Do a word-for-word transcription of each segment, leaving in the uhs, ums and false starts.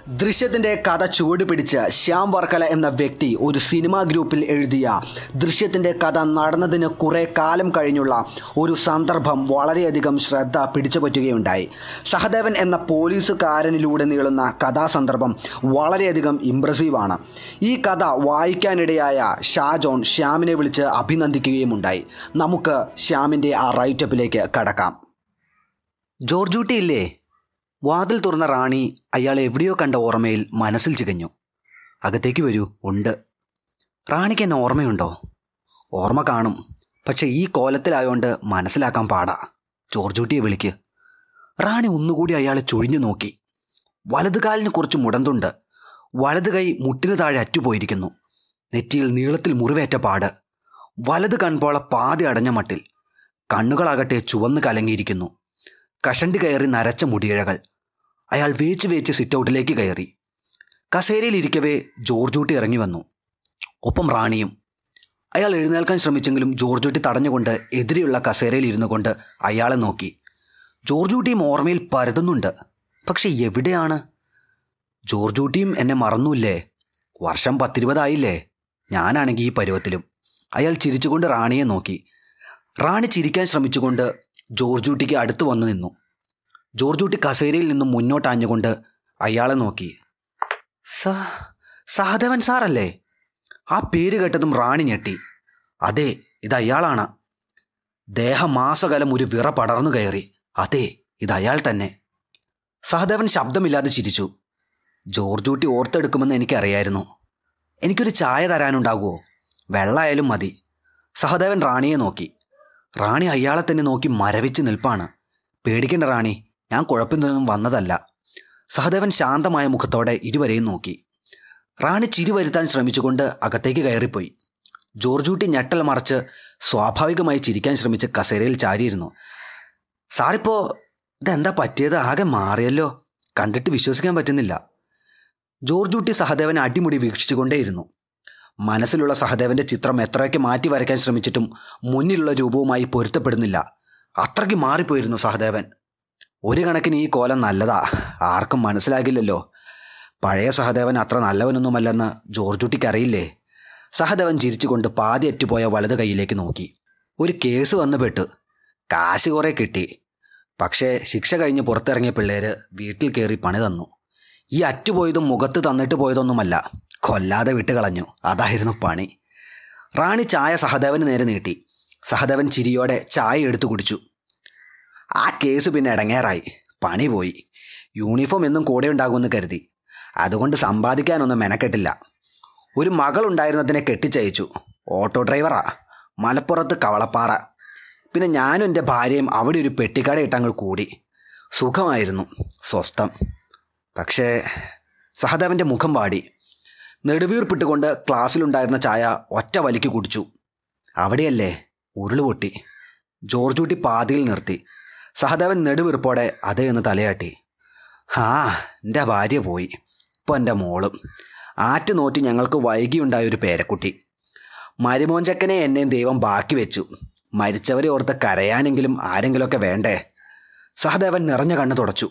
ദൃശ്യത്തിൻ്റെ കഥ ചുവടുപിടിച്ച് ശ്യാം വർക്കല എന്ന വ്യക്തി ഒരു സിനിമാ ഗ്രൂപ്പിൽ എഴുതിയ ദൃശ്യത്തിൻ്റെ കഥ നടന്നതിന് കുറേ കാലം കഴിഞ്ഞുള്ള ഒരു സന്ദർഭം വളരെയധികം ശ്രദ്ധ പിടിച്ചുപറ്റുകയുണ്ടായി. സഹദേവൻ എന്ന പോലീസുകാരനിലൂടെ നീളുന്ന കഥാസന്ദർഭം വളരെയധികം ഇംപ്രസീവാണ്. ഈ കഥ വായിക്കാനിടയായ ഷാജോൺ ശ്യാമിനെ വിളിച്ച് അഭിനന്ദിക്കുകയുമുണ്ടായി. നമുക്ക് ശ്യാമിൻ്റെ ആ റൈറ്റപ്പിലേക്ക് കടക്കാം. ജോർജൂട്ടി ഇല്ലേ? വാതിൽ തുറന്ന റാണി അയാൾ എവിടെയോ കണ്ട ഓർമ്മയിൽ മനസ്സിൽ ചികഞ്ഞു. അകത്തേക്ക് വരൂ. ഉണ്ട്. റാണിക്ക് എന്നെ ഓർമ്മയുണ്ടോ? ഓർമ്മ കാണും, പക്ഷെ ഈ കോലത്തിലായോണ്ട് മനസ്സിലാക്കാൻ പാടാ. ജോർജൂട്ടിയെ വിളിക്ക്. റാണി ഒന്നുകൂടി അയാളെ ചൊഴിഞ്ഞു നോക്കി. വലതുകാലിന് കുറച്ച് മുടന്തുണ്ട്. വലതു കൈ മുട്ടിനു താഴെ അറ്റുപോയിരിക്കുന്നു. നെറ്റിയിൽ നീളത്തിൽ മുറിവേറ്റ പാട്. വലത് കൺപോള പാതി അടഞ്ഞ മട്ടിൽ. കണ്ണുകളാകട്ടെ ചുവന്ന് കലങ്ങിയിരിക്കുന്നു. കഷണ്ടി കയറി നരച്ച മുടിയിഴകൾ. അയാൾ വേച്ച് വേച്ച് സിറ്റൗട്ടിലേക്ക് കയറി. കസേരയിലിരിക്കവേ ജോർജൂട്ടി ഇറങ്ങി വന്നു. ഒപ്പം റാണിയും. അയാൾ എഴുന്നേൽക്കാൻ ശ്രമിച്ചെങ്കിലും ജോർജൂട്ടി തടഞ്ഞുകൊണ്ട് എതിരെയുള്ള കസേരയിൽ ഇരുന്നു കൊണ്ട് അയാളെ നോക്കി. ജോർജൂട്ടിയും ഓർമ്മയിൽ പരതുന്നുണ്ട്. പക്ഷെ എവിടെയാണ്? ജോർജൂട്ടിയും എന്നെ മറന്നൂല്ലേ? വർഷം പത്തിരുപതായില്ലേ? ഞാനാണെങ്കിൽ ഈ പരുവത്തിലും. അയാൾ ചിരിച്ചുകൊണ്ട് റാണിയെ നോക്കി. റാണി ചിരിക്കാൻ ശ്രമിച്ചുകൊണ്ട് ജോർജൂട്ടിക്ക് അടുത്ത് വന്നു നിന്നു. ജോർജൂട്ടി കസേരയിൽ നിന്നും മുന്നോട്ടാഞ്ഞുകൊണ്ട് അയാളെ നോക്കി. സ സഹദേവൻ സാറല്ലേ? ആ പേര് കേട്ടതും റാണി ഞെട്ടി. അതെ, ഇത് അയാളാണ്. ദേഹമാസകലം ഒരു വിറ പടർന്നു കയറി. അതെ, ഇത് അയാൾ തന്നെ. സഹദേവൻ ശബ്ദമില്ലാതെ ചിരിച്ചു. ജോർജൂട്ടി ഓർത്തെടുക്കുമെന്ന് എനിക്കറിയായിരുന്നു. എനിക്കൊരു ചായ തരാനുണ്ടാകുമോ? വെള്ളമായാലും മതി. സഹദേവൻ റാണിയെ നോക്കി. റാണി അയാളെ തന്നെ നോക്കി മരവിച്ച് നിൽപ്പാണ്. പേടിക്കേണ്ട റാണി, ഞാൻ കുഴപ്പമൊന്നും വന്നതല്ല. സഹദേവൻ ശാന്തമായ മുഖത്തോടെ ഇരുവരെയും നോക്കി. റാണി ചിരി വരുത്താൻ ശ്രമിച്ചുകൊണ്ട് അകത്തേക്ക് കയറിപ്പോയി. ജോർജൂട്ടി ഞെട്ടൽ മറച്ച് സ്വാഭാവികമായി ചിരിക്കാൻ ശ്രമിച്ച് കസേരയിൽ ചാരിയിരുന്നു. സാറിപ്പോൾ ഇതെന്താ പറ്റിയത്? ആകെ മാറിയല്ലോ. കണ്ടിട്ട് വിശ്വസിക്കാൻ പറ്റുന്നില്ല. ജോർജൂട്ടി സഹദേവനെ അടിമുടി വീക്ഷിച്ചുകൊണ്ടേയിരുന്നു. മനസ്സിലുള്ള സഹദേവൻ്റെ ചിത്രം എത്രയൊക്കെ മാറ്റി വരയ്ക്കാൻ ശ്രമിച്ചിട്ടും മുന്നിലുള്ള രൂപവുമായി പൊരുത്തപ്പെടുന്നില്ല. അത്രയ്ക്ക് മാറിപ്പോയിരുന്നു സഹദേവൻ. ഒരു കണക്കിന് ഈ കോലം നല്ലതാ. ആർക്കും മനസ്സിലാകില്ലല്ലോ. പഴയ സഹദേവൻ അത്ര നല്ലവനൊന്നുമല്ലെന്ന് ജോർജൂട്ടിക്ക് അറിയില്ലേ? സഹദേവൻ ചിരിച്ചുകൊണ്ട് പാതി അറ്റുപോയ വലത് കൈയിലേക്ക് നോക്കി. ഒരു കേസ് വന്നു പെട്ടു. കാശ് കുറേ കിട്ടി. പക്ഷേ ശിക്ഷ കഴിഞ്ഞ് പുറത്തിറങ്ങിയ പിള്ളേർ വീട്ടിൽ കയറി പണി തന്നു. ഈ അറ്റുപോയതും മുഖത്ത് തന്നിട്ട് പോയതൊന്നുമല്ല, കൊല്ലാതെ വിട്ടുകളഞ്ഞു. അതായിരുന്നു പണി. റാണി ചായ സഹദേവന് നേരെ നീട്ടി. സഹദേവൻ ചിരിയോടെ ചായ എടുത്തു കുടിച്ചു. ആ കേസ് പിന്നെ ഇടങ്ങേറായി. പണി പോയി. യൂണിഫോം എന്നും കൂടെ ഉണ്ടാകുമെന്ന് കരുതി. അതുകൊണ്ട് സമ്പാദിക്കാനൊന്നും മെനക്കെട്ടില്ല. ഒരു മകളുണ്ടായിരുന്നതിനെ കെട്ടിച്ചയച്ചു. ഓട്ടോ ഡ്രൈവറാ. മലപ്പുറത്ത് കവളപ്പാറ. പിന്നെ ഞാനും എൻ്റെ ഭാര്യയും അവിടെ ഒരു പെട്ടിക്കട ഇട്ടങ്ങൾ കൂടി. സുഖമായിരുന്നു, സ്വസ്ഥം. പക്ഷേ സഹദേവൻ്റെ മുഖം വാടി. നെടുവീർപ്പിട്ടുകൊണ്ട് ക്ലാസ്സിലുണ്ടായിരുന്ന ചായ ഒറ്റ വലിക്ക് കുടിച്ചു. അവിടെയല്ലേ ഉരുള് പൊട്ടി. ജോർജൂട്ടി പാതിയിൽ നിർത്തി. സഹദേവൻ നെടുവീർപ്പോടെ അതേ എന്ന് തലയാട്ടി. ആ, എൻ്റെ ഭാര്യ പോയി. ഇപ്പോൾ എൻ്റെ മോളും. ആറ്റ് നോറ്റി ഞങ്ങൾക്ക് വൈകിയുണ്ടായൊരു പേരക്കുട്ടി. മരുമോഞ്ചക്കനെ എന്നെയും ദൈവം ബാക്കി വെച്ചു. മരിച്ചവരെ ഓർത്ത് കരയാനെങ്കിലും ആരെങ്കിലുമൊക്കെ വേണ്ടേ? സഹദേവൻ നിറഞ്ഞ കണ്ണ് തുടച്ചു.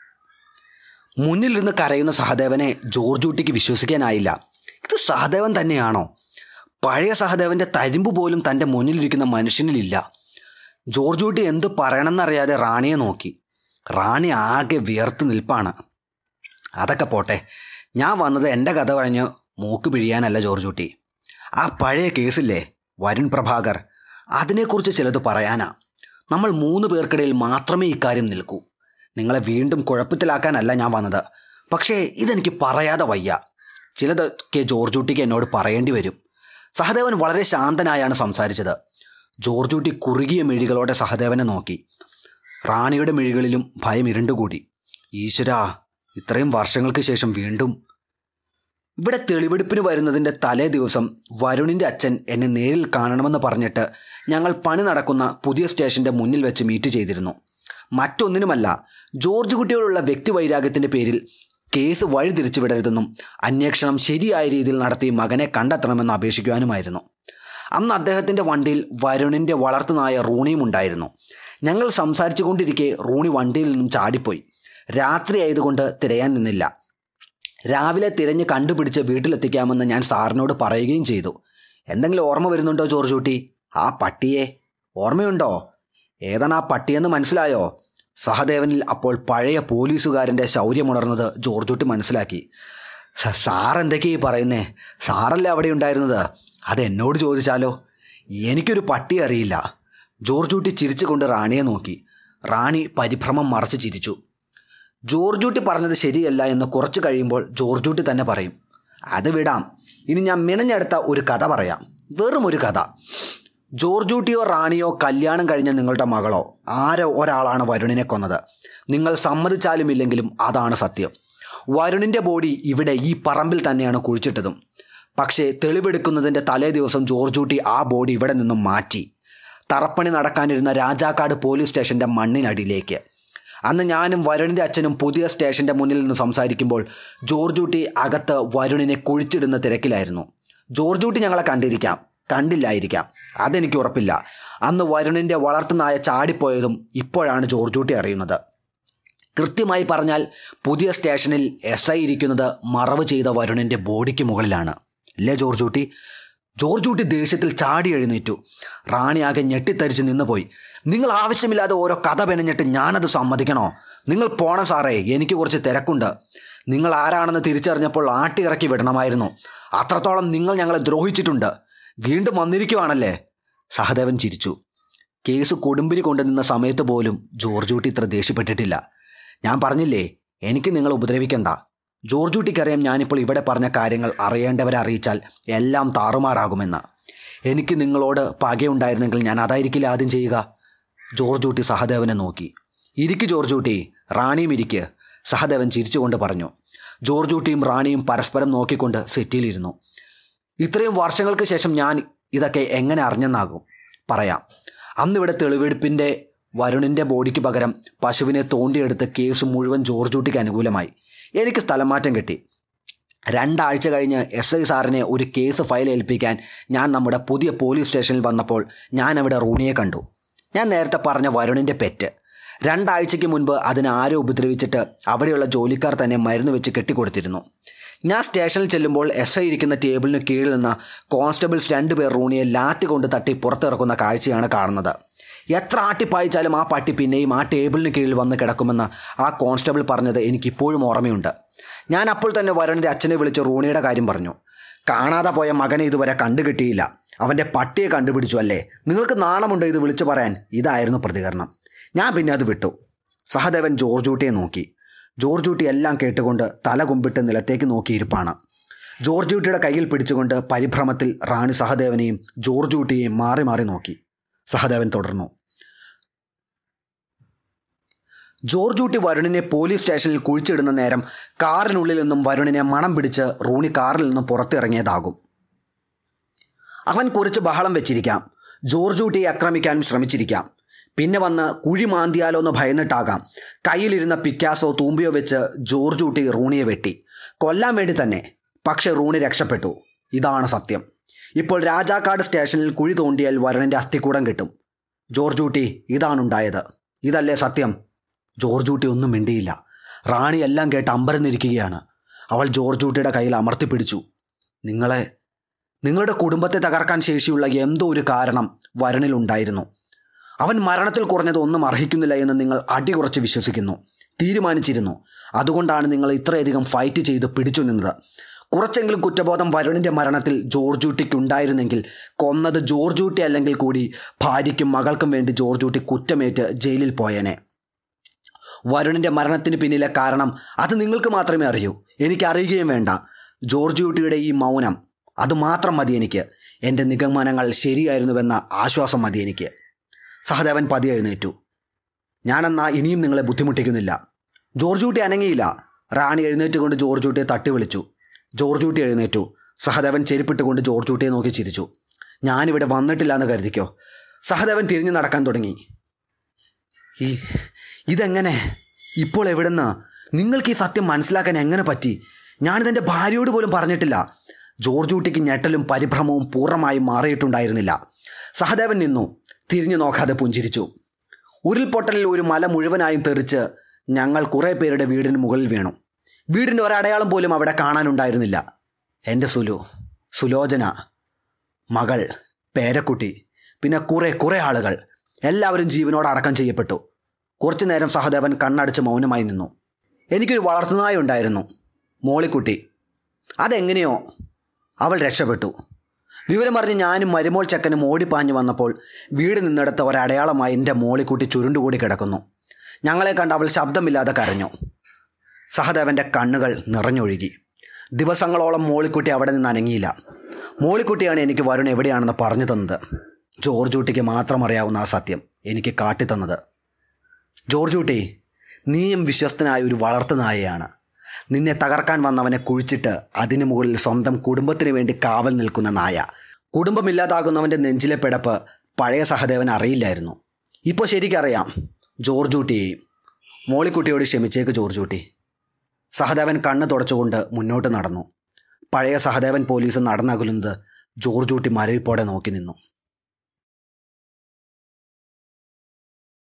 മുന്നിലിരുന്ന് കരയുന്ന സഹദേവനെ ജോർജൂട്ടിക്ക് വിശ്വസിക്കാനായില്ല. ഇത് സഹദേവൻ തന്നെയാണോ? പഴയ സഹദേവൻ്റെ തരിമ്പ് പോലും തൻ്റെ മുന്നിലിരിക്കുന്ന മനുഷ്യനിലില്ല. ജോർജൂട്ടി എന്തു പറയണമെന്നറിയാതെ റാണിയെ നോക്കി. റാണി ആകെ വിയർത്ത് നിൽപ്പാണ്. അതൊക്കെ പോട്ടെ, ഞാൻ വന്നത് എൻ്റെ കഥ പറഞ്ഞ് മൂക്ക് പിഴിയാനല്ല ജോർജൂട്ടി. ആ പഴയ കേസില്ലേ, വരുൺ പ്രഭാകർ, അതിനെക്കുറിച്ച് ചിലത് പറയാനാ. നമ്മൾ മൂന്ന് പേർക്കിടയിൽ മാത്രമേ ഇക്കാര്യം നിൽക്കൂ. നിങ്ങളെ വീണ്ടും കുഴപ്പത്തിലാക്കാനല്ല ഞാൻ വന്നത്. പക്ഷേ ഇതെനിക്ക് പറയാതെ വയ്യ. ചിലതൊക്കെ ജോർജൂട്ടിക്ക് എന്നോട് പറയേണ്ടി വരും. സഹദേവൻ വളരെ ശാന്തനായാണ് സംസാരിച്ചത്. ജോർജൂട്ടി കുറുകിയ മിഴികളോടെ സഹദേവനെ നോക്കി. റാണിയുടെ മിഴികളിലും ഭയം ഇരുണ്ടുകൂടി. ഈശ്വരാ, ഇത്രയും വർഷങ്ങൾക്ക് ശേഷം വീണ്ടും. ഇവിടെ തെളിവെടുപ്പിന് വരുന്നതിൻ്റെ തലേ ദിവസം വരുണിൻ്റെ അച്ഛൻ എന്നെ നേരിൽ കാണണമെന്ന് പറഞ്ഞിട്ട് ഞങ്ങൾ പണി നടക്കുന്ന പുതിയ സ്റ്റേഷൻ്റെ മുന്നിൽ വെച്ച് മീറ്റ് ചെയ്തിരുന്നു. മറ്റൊന്നിനുമല്ല, ജോർജ് കുട്ടിയോടുള്ള വ്യക്തിവൈരാഗ്യത്തിൻ്റെ പേരിൽ കേസ് വഴിതിരിച്ചു വിടരുതെന്നും അന്വേഷണം ശരിയായ രീതിയിൽ നടത്തി മകനെ കണ്ടെത്തണമെന്ന് അപേക്ഷിക്കുവാനുമായിരുന്നു. അന്ന് അദ്ദേഹത്തിൻ്റെ വണ്ടിയിൽ വരുണിൻ്റെ വളർത്തുനായ റൂണിയും ഉണ്ടായിരുന്നു. ഞങ്ങൾ സംസാരിച്ചു കൊണ്ടിരിക്കെ റൂണി വണ്ടിയിൽ നിന്നും ചാടിപ്പോയി. രാത്രി ആയതുകൊണ്ട് തിരയാൻ നിന്നില്ല. രാവിലെ തിരഞ്ഞ് കണ്ടുപിടിച്ച് വീട്ടിലെത്തിക്കാമെന്ന് ഞാൻ സാറിനോട് പറയുകയും ചെയ്തു. എന്തെങ്കിലും ഓർമ്മ വരുന്നുണ്ടോ ജോർജ് കുട്ടി? ആ പട്ടിയെ ഓർമ്മയുണ്ടോ? ഏതാണ് ആ പട്ടിയെന്ന് മനസ്സിലായോ? സഹദേവനിൽ അപ്പോൾ പഴയ പോലീസുകാരൻ്റെ ശൗര്യമുണർന്നത് ജോർജ് കുട്ടി മനസ്സിലാക്കി. സാർ എന്തൊക്കെയാ ഈ പറയുന്നേ? സാറല്ലേ അവിടെ ഉണ്ടായിരുന്നത്? അതെന്നോട് ചോദിച്ചാലോ? എനിക്കൊരു പട്ടി അറിയില്ല. ജോർജ് കുട്ടി ചിരിച്ചുകൊണ്ട് റാണിയെ നോക്കി. റാണി പരിഭ്രമം മറച്ച് ചിരിച്ചു. ജോർജ് കുട്ടി പറഞ്ഞത് ശരിയല്ല എന്ന് കുറച്ച് കഴിയുമ്പോൾ ജോർജ് കുട്ടി തന്നെ പറയും. അത് വിടാം, ഇനി ഞാൻ മിണഞ്ഞെടുത്ത ഒരു കഥ പറയാം. വെറും ഒരു കഥ. ജോർജ് കുട്ടിയോ റാണിയോ കല്യാണം കഴിഞ്ഞ നിങ്ങളുടെ മകളോ ആരോ ഒരാളാണ് വരുണിനെ കൊന്നത്. നിങ്ങൾ സമ്മതിച്ചാലും ഇല്ലെങ്കിലും അതാണ് സത്യം. വരുണിൻ്റെ ബോഡി ഇവിടെ ഈ പറമ്പിൽ തന്നെയാണ് കുഴിച്ചിട്ടതും. പക്ഷേ തെളിവെടുക്കുന്നതിൻ്റെ തലേ ദിവസം ജോർജ് കുട്ടി ആ ബോഡി ഇവിടെ നിന്നും മാറ്റി തറപ്പണി നടക്കാനിരുന്ന രാജാക്കാട് പോലീസ് സ്റ്റേഷൻ്റെ മണ്ണിനടിയിലേക്ക്. അന്ന് ഞാനും വരുണിൻ്റെ അച്ഛനും പുതിയ സ്റ്റേഷൻ്റെ മുന്നിൽ നിന്ന് സംസാരിക്കുമ്പോൾ ജോർജ് കുട്ടി അകത്ത് വരുണിനെ കുഴിച്ചിടുന്ന തിരക്കിലായിരുന്നു. ജോർജ് കുട്ടി ഞങ്ങളെ കണ്ടിരിക്കാം, കണ്ടില്ലായിരിക്കാം, അതെനിക്ക് ഉറപ്പില്ല. അന്ന് വരുണിൻ്റെ വളർത്തുനായ ചാടിപ്പോയതും ഇപ്പോഴാണ് ജോർജ് കുട്ടി അറിയുന്നത്. കൃത്യമായി പറഞ്ഞാൽ പുതിയ സ്റ്റേഷനിൽ എസ് ഐ ഇരിക്കുന്നത് മറവ് ചെയ്ത വരുണിൻ്റെ ബോഡിക്ക് മുകളിലാണ്. അല്ലേ ജോർജ് കുട്ടി? ജോർജ് കുട്ടി ദേഷ്യത്തിൽ ചാടി എഴുന്നേറ്റു. റാണി ആകെ ഞെട്ടിത്തരിച്ച് നിന്നുപോയി. നിങ്ങൾ ആവശ്യമില്ലാതെ ഓരോ കഥ പെനഞ്ഞിട്ട് ഞാനത് സമ്മതിക്കണോ? നിങ്ങൾ പോണം സാറേ, എനിക്ക് കുറച്ച് തിരക്കുണ്ട്. നിങ്ങൾ ആരാണെന്ന് തിരിച്ചറിഞ്ഞപ്പോൾ ആട്ടിയിറക്കി വിടണമായിരുന്നു. അത്രത്തോളം നിങ്ങൾ ഞങ്ങളെ ദ്രോഹിച്ചിട്ടുണ്ട്. വീണ്ടും വന്നിരിക്കുവാണല്ലേ? സഹദേവൻ ചിരിച്ചു. കേസ് കൊടുമ്പിരി കൊണ്ടുനിന്ന സമയത്ത് പോലും ജോർജ് കുട്ടി ഇത്ര ദേഷ്യപ്പെട്ടിട്ടില്ല. ഞാൻ പറഞ്ഞില്ലേ, എനിക്ക് നിങ്ങൾ ഉപദ്രവിക്കണ്ട. ജോർജ് കുട്ടിക്കറിയാം ഞാനിപ്പോൾ ഇവിടെ പറഞ്ഞ കാര്യങ്ങൾ അറിയേണ്ടവരെ അറിയിച്ചാൽ എല്ലാം താറുമാറാകുമെന്ന്. എനിക്ക് നിങ്ങളോട് പകയുണ്ടായിരുന്നെങ്കിൽ ഞാൻ അതായിരിക്കില്ല ആദ്യം ചെയ്യുക. ജോർജ് കുട്ടി സഹദേവനെ നോക്കി. ഇരിക്ക് ജോർജ് കുട്ടി, റാണിയും ഇരിക്ക്, സഹദേവൻ ചിരിച്ചുകൊണ്ട് പറഞ്ഞു. ജോർജ് കുട്ടിയും റാണിയും പരസ്പരം നോക്കിക്കൊണ്ട് സെറ്റിയിലിരുന്നു. ഇത്രയും വർഷങ്ങൾക്ക് ശേഷം ഞാൻ ഇതൊക്കെ എങ്ങനെ അറിഞ്ഞെന്നാകും പറയാം. അന്നിവിടെ തെളിവെടുപ്പിൻ്റെ വരുണിൻ്റെ ബോഡിക്ക് പകരം പശുവിനെ തോണ്ടിയെടുത്ത് കേസ് മുഴുവൻ ജോർജ് കുട്ടിക്ക് അനുകൂലമായി. എനിക്ക് സ്ഥലം മാറ്റം കിട്ടി. രണ്ടാഴ്ച കഴിഞ്ഞ് എസ് ഐ സാറിനെ ഒരു കേസ് ഫയൽ ഏൽപ്പിക്കാൻ ഞാൻ നമ്മുടെ പുതിയ പോലീസ് സ്റ്റേഷനിൽ വന്നപ്പോൾ ഞാൻ അവിടെ റൂണിയെ കണ്ടു. ഞാൻ നേരത്തെ പറഞ്ഞ വരുണിൻ്റെ പെറ്റ്. രണ്ടാഴ്ചയ്ക്ക് മുൻപ് അതിനെ ആരോ ഉപദ്രവിച്ചിട്ട് അവിടെയുള്ള ജോലിക്കാർ തന്നെ മരുന്ന് വെച്ച് കെട്ടിക്കൊടുത്തിരുന്നു. ഞാൻ സ്റ്റേഷനിൽ ചെല്ലുമ്പോൾ എസ് ഐ ഇരിക്കുന്ന ടേബിളിന് കീഴിൽ നിന്ന് കോൺസ്റ്റബിൾസ് രണ്ടുപേർ റൂണിയെ ലാത്തി കൊണ്ട് തട്ടി പുറത്തിറക്കുന്ന കാഴ്ചയാണ് കാണുന്നത്. എത്ര ആട്ടിപ്പായിച്ചാലും ആ പട്ടി പിന്നെയും ആ ടേബിളിന് കീഴിൽ വന്ന് കിടക്കുമെന്ന് ആ കോൺസ്റ്റബിൾ പറഞ്ഞത് എനിക്കിപ്പോഴും ഓർമ്മയുണ്ട്. ഞാൻ അപ്പോൾ തന്നെ വരുണിൻ്റെ അച്ഛനെ വിളിച്ച് റൂണിയുടെ കാര്യം പറഞ്ഞു. കാണാതെ പോയ മകനെ ഇതുവരെ കണ്ടുകിട്ടിയില്ല, അവൻ്റെ പട്ടിയെ കണ്ടുപിടിച്ചു അല്ലേ? നിങ്ങൾക്ക് നാണമുണ്ടോ ഇത് വിളിച്ചു പറയാൻ? ഇതായിരുന്നു പ്രതികരണം. ഞാൻ പിന്നെ അത് വിട്ടു. സഹദേവൻ ജോർജ് കുട്ടിയെ നോക്കി. ജോർജ് കുട്ടി എല്ലാം കേട്ടുകൊണ്ട് തല കുമ്പിട്ട് നിലത്തേക്ക് നോക്കിയിരിപ്പാണ്. ജോർജ് കുട്ടിയുടെ കയ്യിൽ പിടിച്ചുകൊണ്ട് പരിഭ്രമത്തിൽ റാണി സഹദേവനെയും ജോർജ് കുട്ടിയെയും മാറി മാറി നോക്കി. സഹദേവൻ തുടർന്നു. ജോർജ് കുട്ടി വരുണിനെ പോലീസ് സ്റ്റേഷനിൽ കുഴിച്ചിടുന്ന നേരം കാറിനുള്ളിൽ നിന്നും വരുണിനെ മണം പിടിച്ച് റൂണി കാറിൽ നിന്നും പുറത്തിറങ്ങിയതാകും. അവൻ കുറച്ച് ബഹളം വെച്ചിരിക്കാം. ജോർജ് കുട്ടിയെ ആക്രമിക്കാനും ശ്രമിച്ചിരിക്കാം. പിന്നെ വന്ന് കുഴി മാന്തിയാലോ എന്ന് ഭയന്നിട്ടാകാം കയ്യിലിരുന്ന പിക്കാസോ തൂമ്പിയോ വെച്ച് ജോർജ് കുട്ടി റൂണിയെ വെട്ടി. കൊല്ലാൻ വേണ്ടി തന്നെ. പക്ഷെ റൂണി രക്ഷപ്പെട്ടു. ഇതാണ് സത്യം. ഇപ്പോൾ രാജാക്കാട് സ്റ്റേഷനിൽ കുഴി തോണ്ടിയാൽ വരുണിൻ്റെ അസ്ഥിക്കൂടം കിട്ടും. ജോർജ് കുട്ടി, ഇതാണുണ്ടായത്. ഇതല്ലേ സത്യം? ജോർജ് കുട്ടി ഒന്നും മിണ്ടിയില്ല. റാണി എല്ലാം കേട്ട് അമ്പരന്നിരിക്കുകയാണ്. അവൾ ജോർജ് കുട്ടിയുടെ കയ്യിൽ അമർത്തിപ്പിടിച്ചു. നിങ്ങളെ നിങ്ങളുടെ കുടുംബത്തെ തകർക്കാൻ ശേഷിയുള്ള എന്തോ ഒരു കാരണം വരുണിലുണ്ടായിരുന്നു. അവൻ മരണത്തിൽ കുറഞ്ഞത് ഒന്നും അർഹിക്കുന്നില്ല എന്ന് നിങ്ങൾ അടി കുറച്ച് വിശ്വസിക്കുന്നു, തീരുമാനിച്ചിരുന്നു. അതുകൊണ്ടാണ് നിങ്ങൾ ഇത്രയധികം ഫൈറ്റ് ചെയ്ത് പിടിച്ചു നിന്നത്. കുറച്ചെങ്കിലും കുറ്റബോധം വരുണിൻ്റെ മരണത്തിൽ ജോർജ് കുട്ടിക്ക് ഉണ്ടായിരുന്നെങ്കിൽ കൊന്നത് ജോർജ് കുട്ടി അല്ലെങ്കിൽ കൂടി ഭാര്യയ്ക്കും മകൾക്കും വേണ്ടി ജോർജ് കുട്ടി കുറ്റമേറ്റ് ജയിലിൽ പോയേനെ. വരുണിൻ്റെ മരണത്തിന് പിന്നിലെ കാരണം അത് നിങ്ങൾക്ക് മാത്രമേ അറിയൂ, എനിക്കറിയുകയും വേണ്ട. ജോർജ് കുട്ടിയുടെ ഈ മൗനം, അതുമാത്രം മതി എനിക്ക്. എൻ്റെ നിഗമനങ്ങൾ ശരിയായിരുന്നുവെന്ന ആശ്വാസം മതി എനിക്ക്. സഹദേവൻ പതിയെ എഴുന്നേറ്റു. ഞാനെന്നാ ഇനിയും നിങ്ങളെ ബുദ്ധിമുട്ടിക്കുന്നില്ല. ജോർജ് കുട്ടി അനങ്ങിയില്ല. റാണി എഴുന്നേറ്റുകൊണ്ട് ജോർജ് കുട്ടിയെ തട്ടി വിളിച്ചു. ജോർജ് കുട്ടി എഴുന്നേറ്റു. സഹദേവൻ ചെരുപ്പിട്ടുകൊണ്ട് ജോർജ് കുട്ടിയെ നോക്കി ചിരിച്ചു. ഞാനിവിടെ വന്നിട്ടില്ല എന്ന് കരുതിക്കോ. സഹദേവൻ തിരിഞ്ഞു നടക്കാൻ തുടങ്ങി. ഈ ഇതെങ്ങനെ? ഇപ്പോൾ എവിടുന്ന്? നിങ്ങൾക്ക് ഈ സത്യം മനസ്സിലാക്കാൻ എങ്ങനെ പറ്റി? ഞാനിതെൻ്റെ ഭാര്യയോട് പോലും പറഞ്ഞിട്ടില്ല. ജോർജ് കുട്ടിക്ക് ഞെട്ടലും പരിഭ്രമവും പൂർണ്ണമായും മാറിയിട്ടുണ്ടായിരുന്നില്ല. സഹദേവൻ നിന്നു. തിരിഞ്ഞു നോക്കാതെ പുഞ്ചിരിച്ചു. ഉരുൾപൊട്ടലിൽ ഒരു മല മുഴുവനായും തെറിച്ച് ഞങ്ങൾ കുറേ പേരുടെ വീടിന് മുകളിൽ വീണു. വീടിൻ്റെ ഒരടയാളം പോലും അവിടെ കാണാനുണ്ടായിരുന്നില്ല. എൻ്റെ സുലു, സുലോചന, മകൾ, പേരക്കുട്ടി, പിന്നെ കുറേ കുറേ ആളുകൾ എല്ലാവരും ജീവനോട് അടക്കം ചെയ്യപ്പെട്ടു. കുറച്ചു നേരം സഹദേവൻ കണ്ണടച്ച് മൗനമായി നിന്നു. എനിക്കൊരു വളർത്തുനായ ഉണ്ടായിരുന്നു, മോളിക്കുട്ടി. അതെങ്ങനെയോ അവൾ രക്ഷപ്പെട്ടു. വിവരമറിഞ്ഞ് ഞാനും മരുമോൾ ചെക്കനും ഓടിപ്പാഞ്ഞു വന്നപ്പോൾ വീട് നിന്നെടുത്ത ഒരടയാളമായി എൻ്റെ മോളിക്കുട്ടി ചുരുണ്ടുകൂടി കിടക്കുന്നു. ഞങ്ങളെ കണ്ട് അവൾ ശബ്ദമില്ലാതെ കരഞ്ഞു. സഹദേവൻ്റെ കണ്ണുകൾ നിറഞ്ഞൊഴുകി. ദിവസങ്ങളോളം മോളിക്കുട്ടി അവിടെ നിന്ന് അനങ്ങിയില്ല. മോളിക്കുട്ടിയാണ് എനിക്ക് വരുൺ എവിടെയാണെന്ന് പറഞ്ഞു തന്നത്. ജോർജ് കുട്ടിക്ക് മാത്രം അറിയാവുന്ന ആ സത്യം എനിക്ക് കാട്ടിത്തന്നത്. ജോർജ് കുട്ടി, നീയും വിശ്വസ്തനായ ഒരു വളർത്തുനായയാണ്. നിന്നെ തകർക്കാൻ വന്നവനെ കുഴിച്ചിട്ട് അതിനു മുകളിൽ സ്വന്തം കുടുംബത്തിന് വേണ്ടി കാവൽ നിൽക്കുന്ന നായ. കുടുംബമില്ലാതാകുന്നവൻ്റെ നെഞ്ചിലെ പിടപ്പ് പഴയ സഹദേവൻ അറിയില്ലായിരുന്നു. ഇപ്പോൾ ശരിക്കറിയാം ജോർജ് കുട്ടിയെയും. മോളിക്കുട്ടിയോട് ക്ഷമിച്ചേക്ക് ജോർജ് കുട്ടി. സഹദേവൻ കണ്ണ് തുടച്ചുകൊണ്ട് മുന്നോട്ട് നടന്നു. പഴയ സഹദേവൻ പോലീസ് നടന്നകലുന്നത് ജോർജ് കുട്ടി മരവിപ്പോടെ നോക്കി നിന്നു.